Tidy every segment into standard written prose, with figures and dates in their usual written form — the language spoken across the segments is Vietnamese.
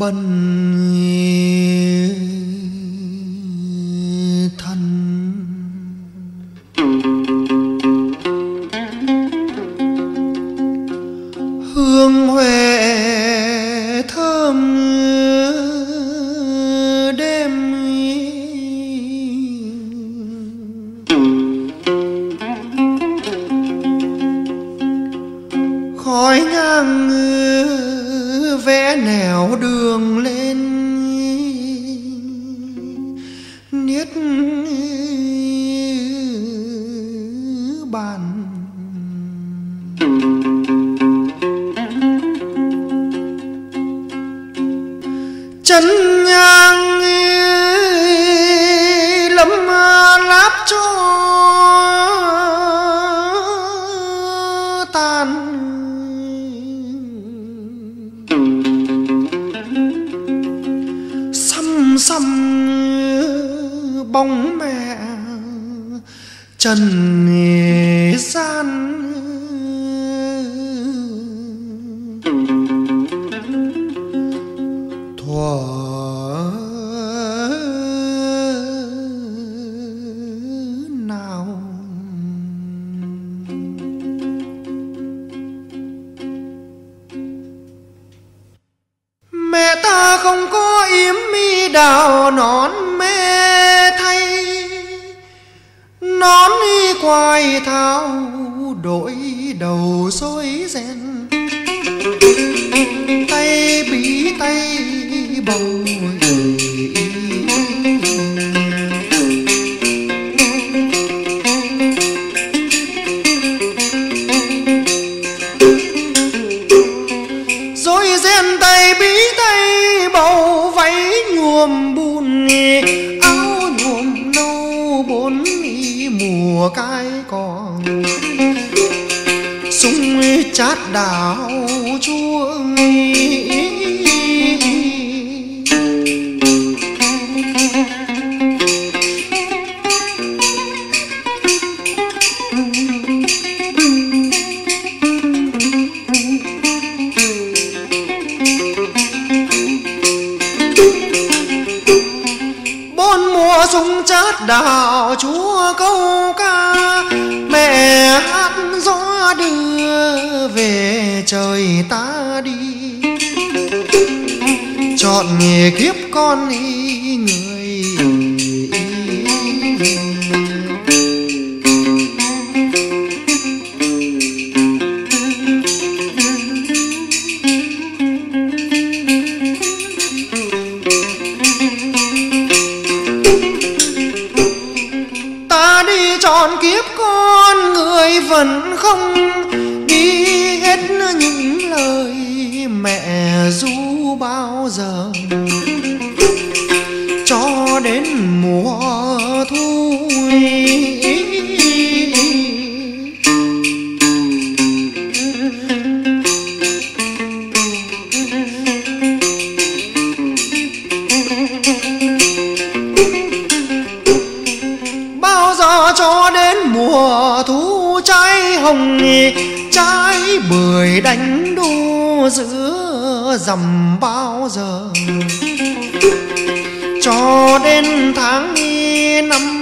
bần thân. Hương huệ thơm đêm, khói nhang vẽ nẻo đường lên, niết bàn. Chân nhang lấm láp cho tàn, xăm xăm bóng mẹ trần gian. Thuở nào mẹ ta không có yếm mi đào nón mê thay, nón quai tháo đội đầu rối ren, tay bí tay bầu rối ren, tay bí tay bầu váy nhuộm bùn, áo nhuộm nâu bốn mùa cai cỏ, súng chát đào chuông. Bốn mùa súng chát đào chúa câu ca, mẹ hát gió đưa về trời ta đi, chọn kiếp con người. Ta đi chọn kiếp con người vẫn không đi hết những lời mẹ ru bao giờ, cho đến mùa thu. Bao giờ cho đến mùa thu trái hồng, trái bưởi đánh đu giữa rằm bao giờ, cho đến tháng năm.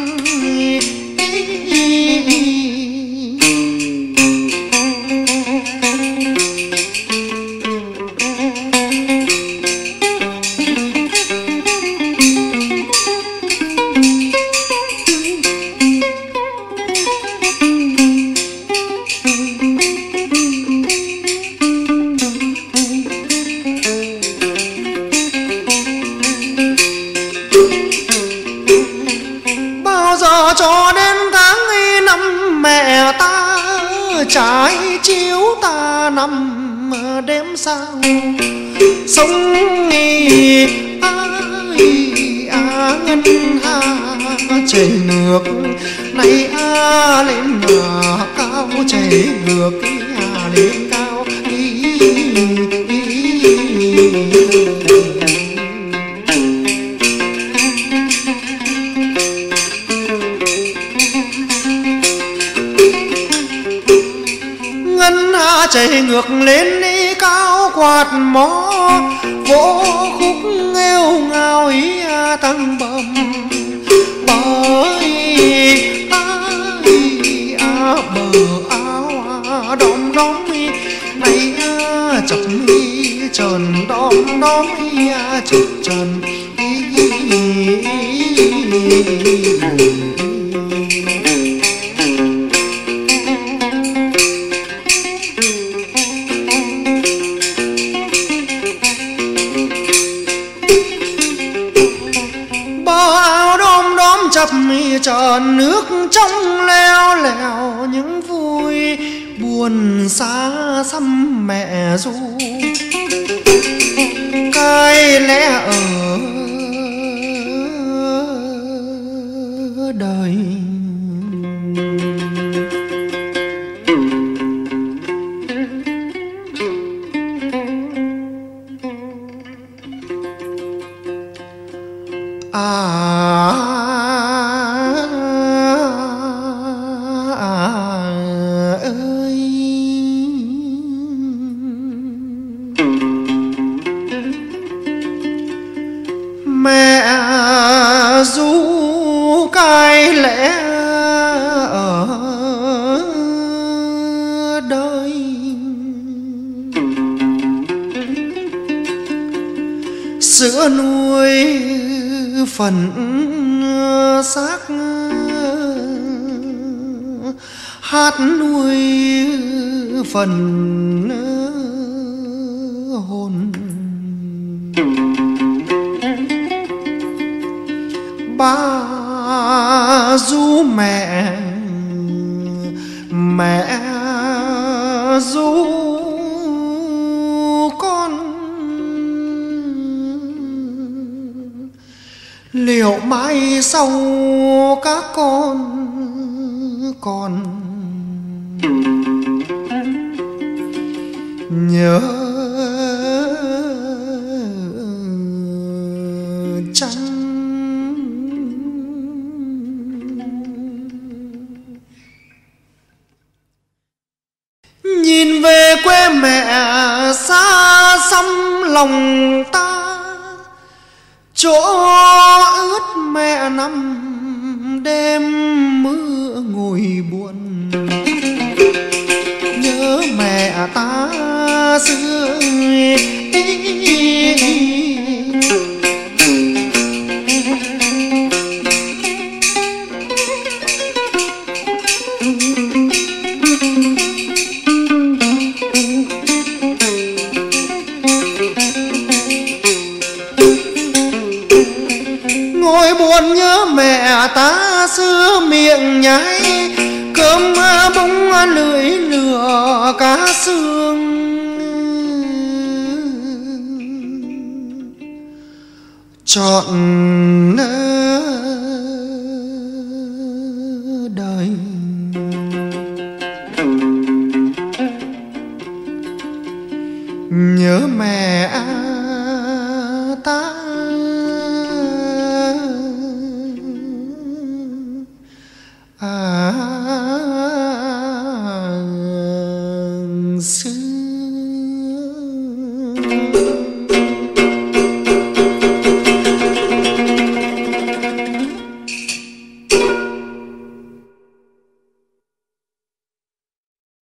Cho đến tháng năm mẹ ta trái chiếu ta nằm đêm sao, sống ngân ha chảy ngược này lên cao, chảy ngược lên cao. ngân hạ chạy ngược lên đi cao quạt mó vỗ khúc nghêu ngào ý tăng bầm bởi bờ áo đom đóm này chập trần đom đóm chập trần chập trần nước trong leo lèo những vui buồn xa xăm mẹ ru cái lẽ ở đời mẹ ru cái lẽ ở đời sữa nuôi phần xác hát nuôi phần hồn ba ru mẹ mẹ ru con liệu mãi sau các con còn nhớ chăng? Nhìn về quê mẹ xa xăm lòng ta, chỗ ướt mẹ nằm đêm mưa ngồi buồn, nhớ mẹ ta xưa ngồi buồn nhớ mẹ ta xưa miệng nhái cơm bún lưỡi lửa cá xương, trọn